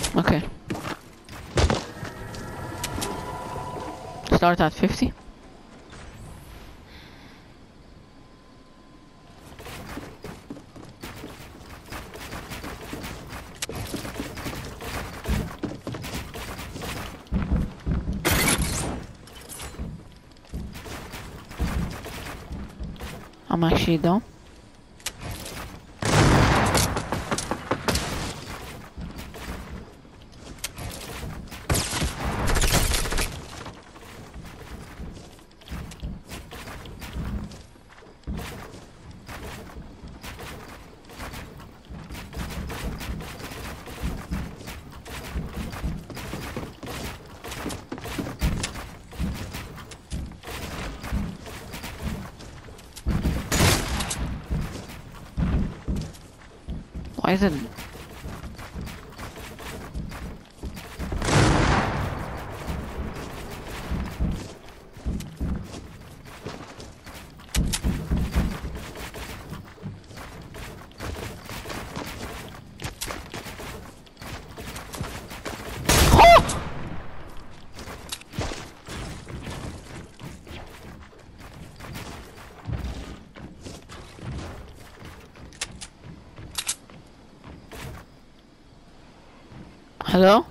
Okay. Start at 50. I'm actually down. Why is it? Hello?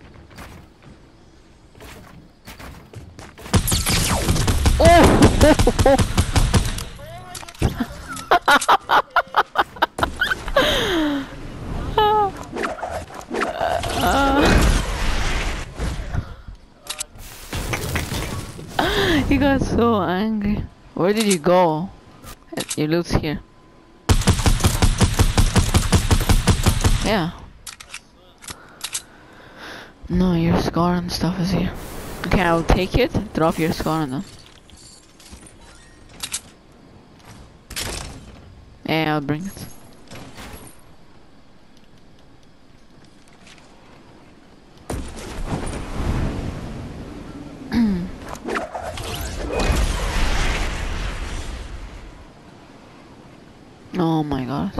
Oh! He got so angry. Where did you go? Your loot's here. Yeah. No, your scar and stuff is here. Okay, I'll take it. Drop your scar on them. Yeah, I'll bring it. Oh my god.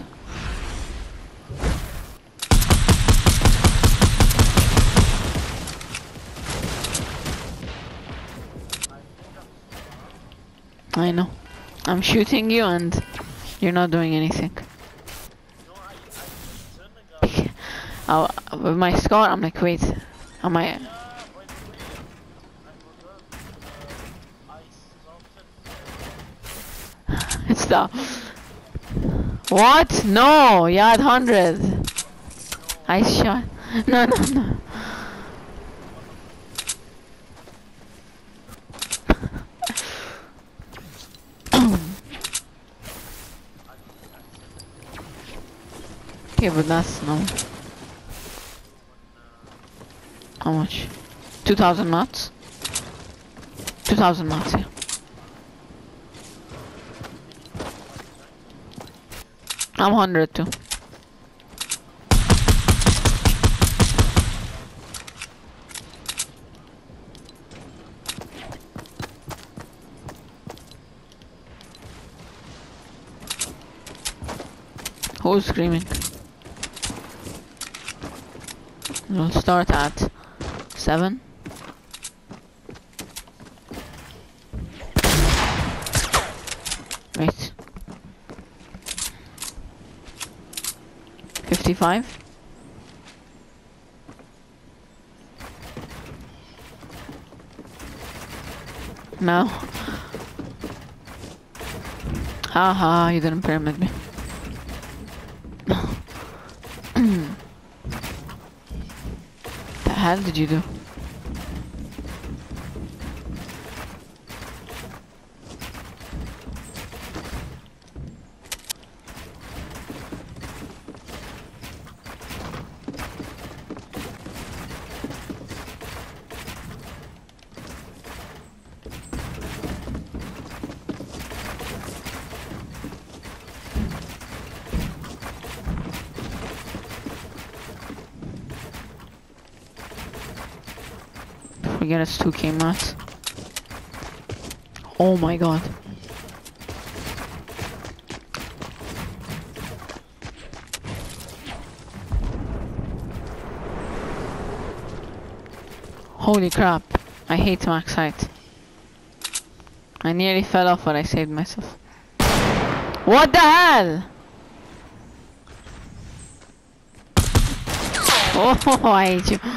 I know. I'm shooting you and you're not doing anything. With my scar, I'm like, wait, am I? It's the what? No, you had 100. I shot. No, no, no. Okay, but that's no. How much? 2,000 mats? 2,000 mats, yeah. I'm 100 too. Who's screaming? We'll start at 7. Wait. 55. No. Haha, you didn't pyramid me. The hell did you do? Forget it's 2k mats. Oh my god. Holy crap. I hate max height. I nearly fell off, but I saved myself. What the hell? Oh, I hate you.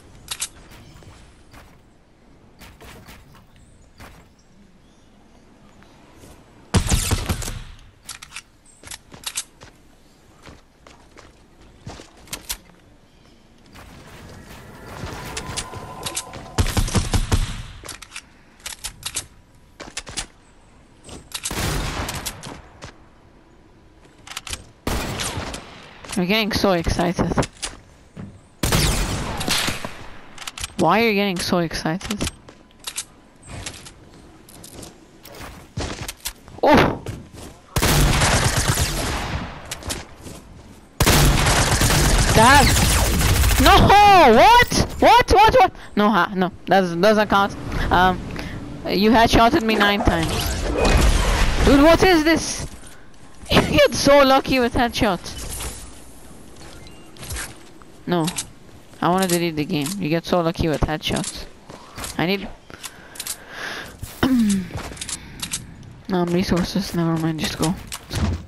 You're getting so excited. Why are you getting so excited? Oh! That. No! What? What? No, no. That doesn't count. You headshotted me 9 times. Dude, what is this? You get so lucky with headshots. No, I want to delete the game. You get so lucky with headshots. I need resources. Never mind. Just go. Let's go.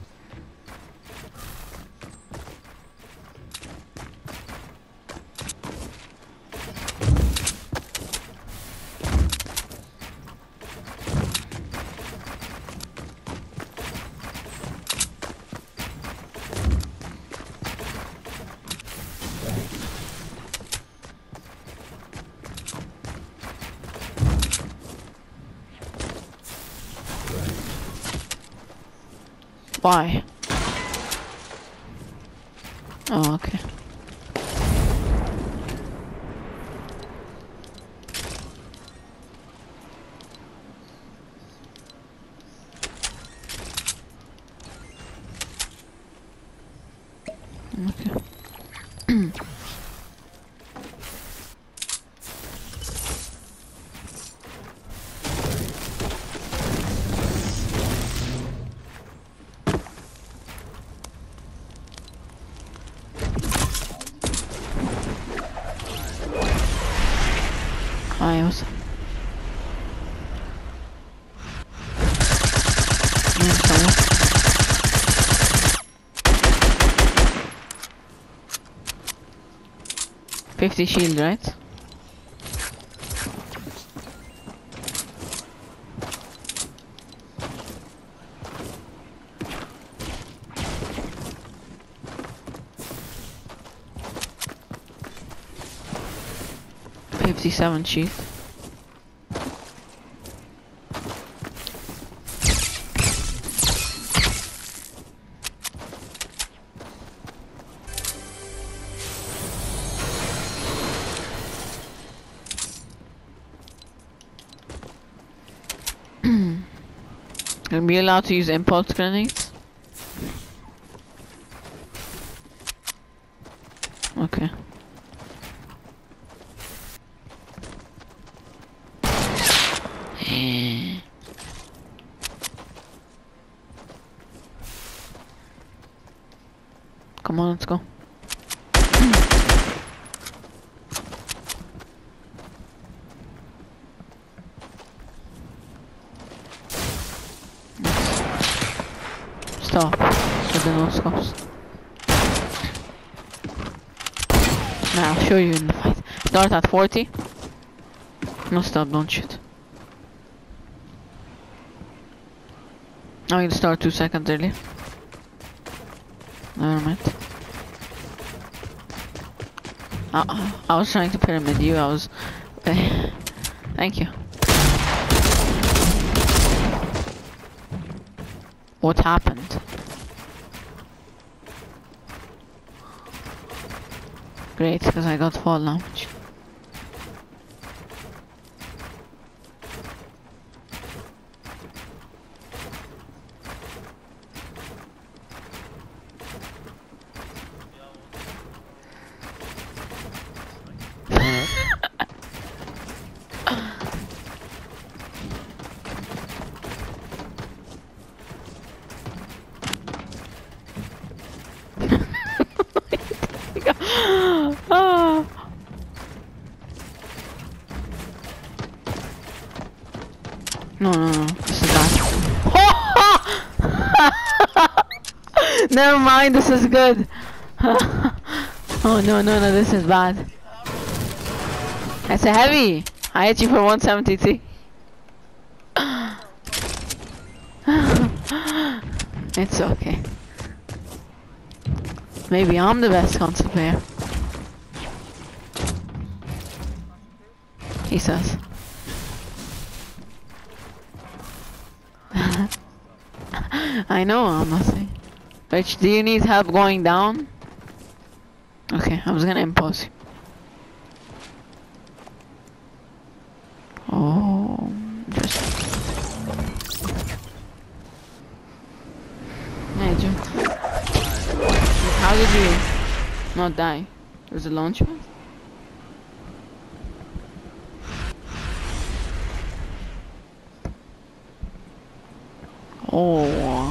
Why? Oh, okay. Okay. I was. $50 shield, right? $57 shield. Are we allowed to use impulse grenades? Okay. Come on, let's go. Stop with the no scopes. Now I'll show you in the fight. Start at 40. No, stop, don't shoot. I'm gonna start 2 seconds early. Never mind. I was trying to pyramid you, I was... Thank you. What happened? Great, because I got fall damage. No, no, no. This is bad. Never mind. This is good. Oh no, no, no. This is bad. It's a heavy. I hit you for 173. It's okay. Maybe I'm the best console player. He says. I know I'm not saying. Rich, do you need help going down? Okay, I was gonna impose you. Oh, just. Hey, Jim. How did you not die? There's a launch pad? Oh.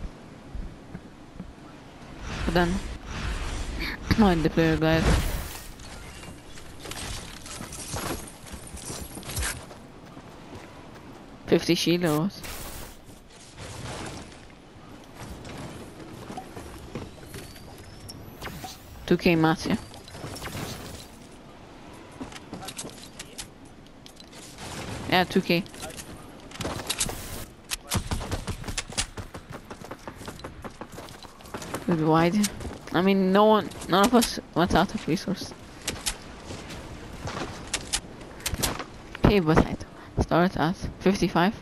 But then, mind the player, guys. $50 shields. $2K mats, yeah. Yeah, 2K. Good wide. I mean, none of us went out of resource. Okay, but I start at 55.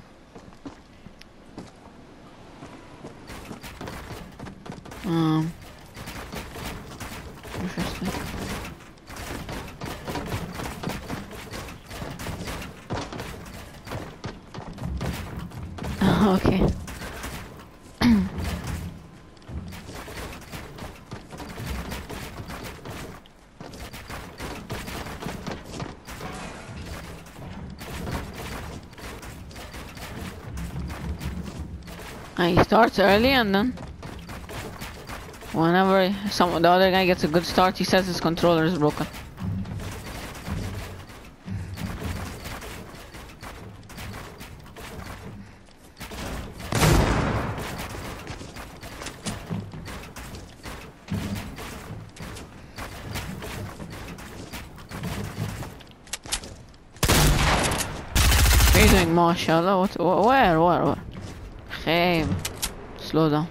Interesting. Okay. He starts early and then whenever the other guy gets a good start, he says his controller is broken. What are you doing, mashallah? Where? Hey, slow down.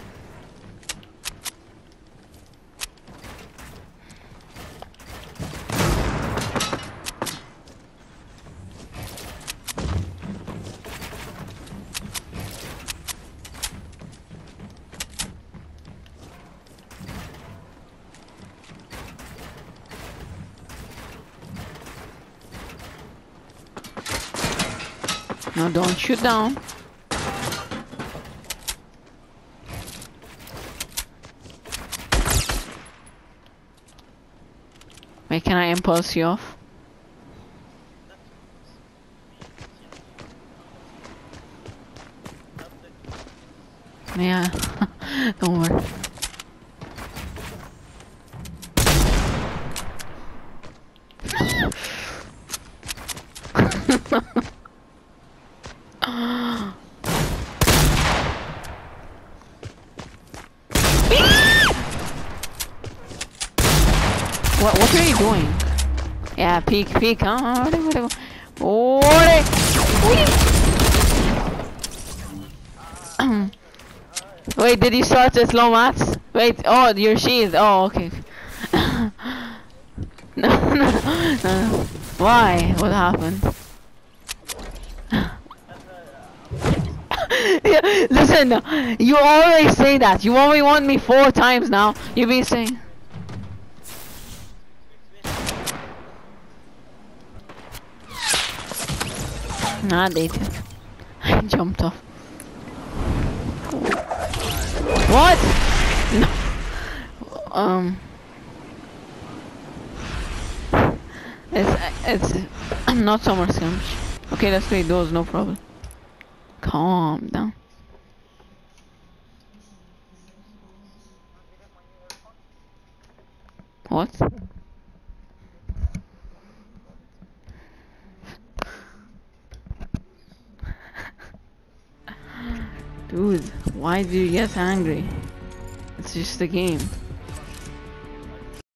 No, don't shoot down. Wait, can I impulse you off? Yeah, don't worry. What are you doing? Yeah, peek, huh? Whatever. Wait, did you start with low mats? Wait, oh, your shield. Oh, okay. No. Why? What happened? Yeah, listen, you always say that. You only want me 4 times now. You've been saying. Nah, they did. I jumped off. What? No. It's not summer skirmish. Okay, let's play those, no problem. Calm down. What? Dude, why do you get angry? It's just a game.